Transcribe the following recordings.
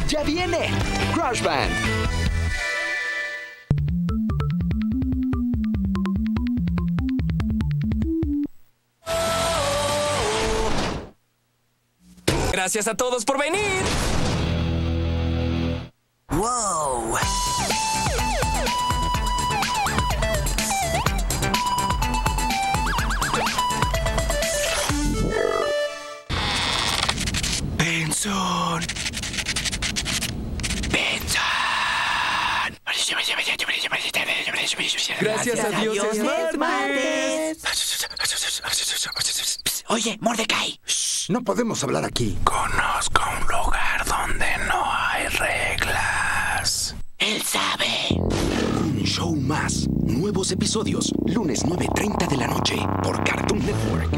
¡Ya viene! Crash Band. Gracias a todos por venir. ¡Wow! Benson. Gracias a Dios es martes. Oye, Mordecai. No podemos hablar aquí. Conozco un lugar donde no hay reglas. Él sabe. Un show más. Nuevos episodios. Lunes 9:30 de la noche. Por Cartoon Network.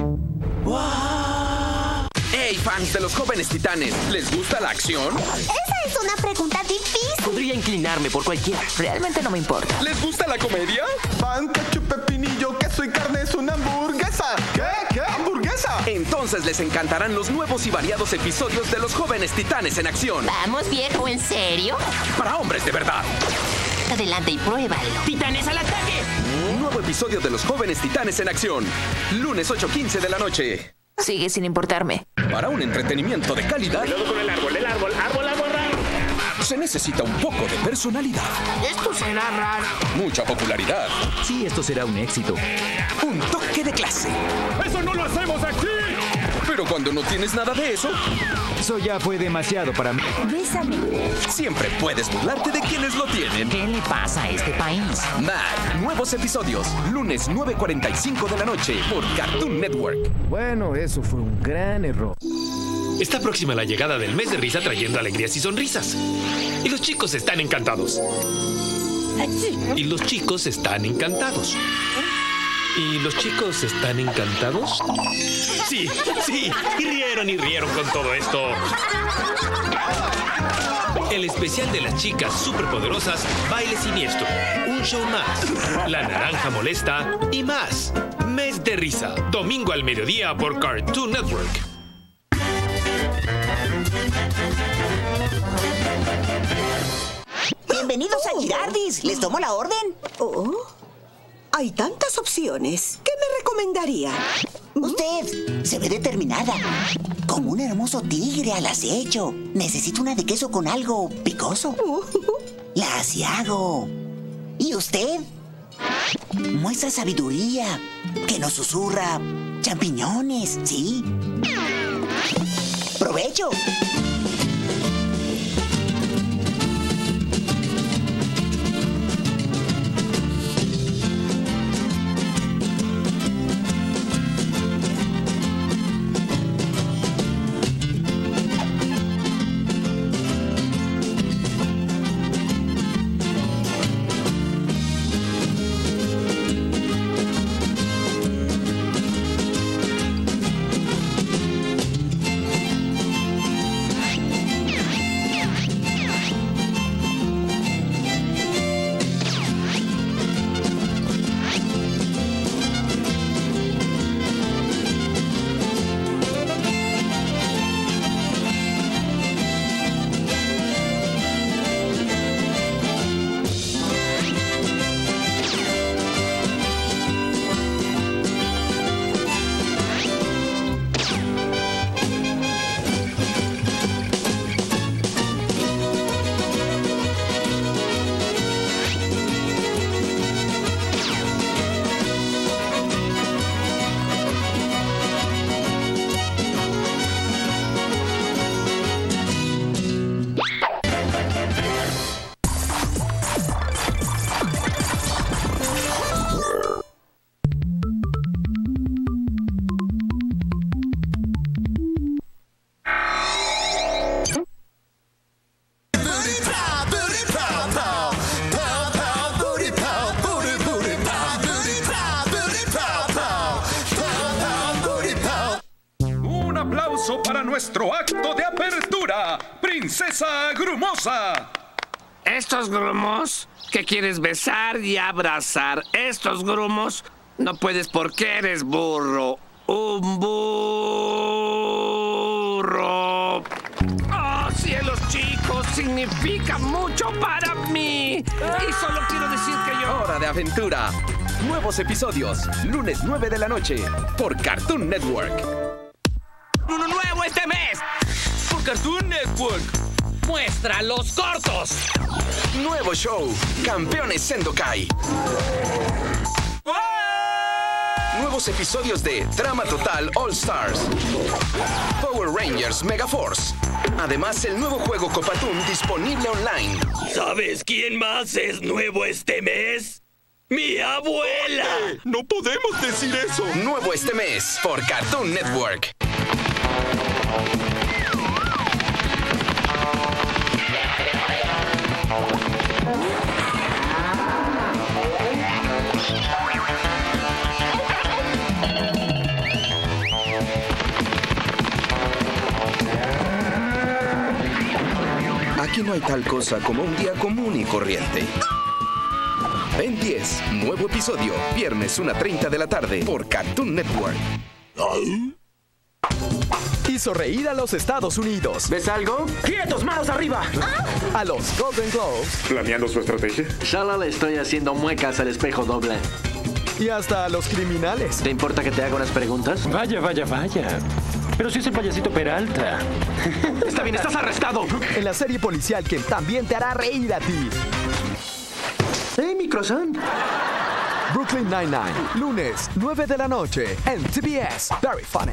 ¡Hey, fans de los Jóvenes Titanes! ¿Les gusta la acción? Esa es una pregunta difícil. Podría inclinarme por cualquiera. Realmente no me importa. ¿Les gusta la comedia? Pan, ketchup, pepinillo, queso y carne es una hamburguesa. ¿Qué? ¿Hamburguesa? Entonces les encantarán los nuevos y variados episodios de los Jóvenes Titanes en acción. Vamos, viejo, ¿en serio? Para hombres de verdad. Adelante y pruébalo. ¡Titanes al ataque! Un nuevo episodio de los Jóvenes Titanes en acción. Lunes 8:15 de la noche. Sigue sin importarme. Para un entretenimiento de calidad, Con el árbol, se necesita un poco de personalidad, Esto será raro. mucha popularidad, Sí, esto será un éxito. un toque de clase. ¡Eso no lo hacemos aquí! Pero cuando no tienes nada de eso, Eso ya fue demasiado para mí. Bésame. siempre puedes burlarte de quienes lo tienen. ¿Qué le pasa a este país? Mad, nuevos episodios, lunes 9:45 de la noche por Cartoon Network. Bueno, eso fue un gran error. Está próxima la llegada del mes de risa trayendo alegrías y sonrisas. Y los chicos están encantados. Y los chicos están encantados. ¿Y los chicos están encantados? Sí, sí, y rieron con todo esto. El especial de las chicas superpoderosas, Baile Siniestro, un show más, La Naranja Molesta y más. Mes de risa, domingo al mediodía por Cartoon Network. Bienvenidos a Girardis. ¿Les tomo la orden? Oh, hay tantas opciones. ¿Qué me recomendaría? Usted se ve determinada. Como un hermoso tigre al acecho. Necesito una de queso con algo picoso. La asiago. ¿Y usted? Muestra sabiduría. Que nos susurra champiñones, ¿sí? ¡Provecho! Para nuestro acto de apertura, Princesa Grumosa. ¿Estos grumos? ¿Qué quieres besar y abrazar? Estos grumos no puedes porque eres burro. Un burro. ¡Ah! Oh, cielos, chicos, significa mucho para mí. Y solo quiero decir que yo... Hora de aventura. Nuevos episodios, lunes 9 de la noche, por Cartoon Network. ¡Uno nuevo este mes! Por Cartoon Network. Muestra los cortos. Nuevo show, Campeones Sendokai. Nuevos episodios de Drama Total All Stars, Power Rangers Mega Force. Además, el nuevo juego Copatoon disponible online. ¿Sabes quién más es nuevo este mes? ¡Mi abuela! ¡No podemos decir eso! Nuevo este mes por Cartoon Network. Aquí no hay tal cosa como un día común y corriente. Ben 10, nuevo episodio, viernes 1:30 de la tarde por Cartoon Network. Hizo reír a los Estados Unidos. ¿Ves algo? ¡Quietos, manos arriba! A los Golden Globes. ¿Planeando su estrategia? Solo le estoy haciendo muecas al espejo doble. Y hasta a los criminales. ¿Te importa que te haga unas preguntas? Vaya. Pero si es el payasito Peralta. Está bien, estás arrestado. En la serie policial que también te hará reír a ti. ¡Hey, mi croissant! Brooklyn Nine-Nine, lunes 9 de la noche en TBS. Very funny.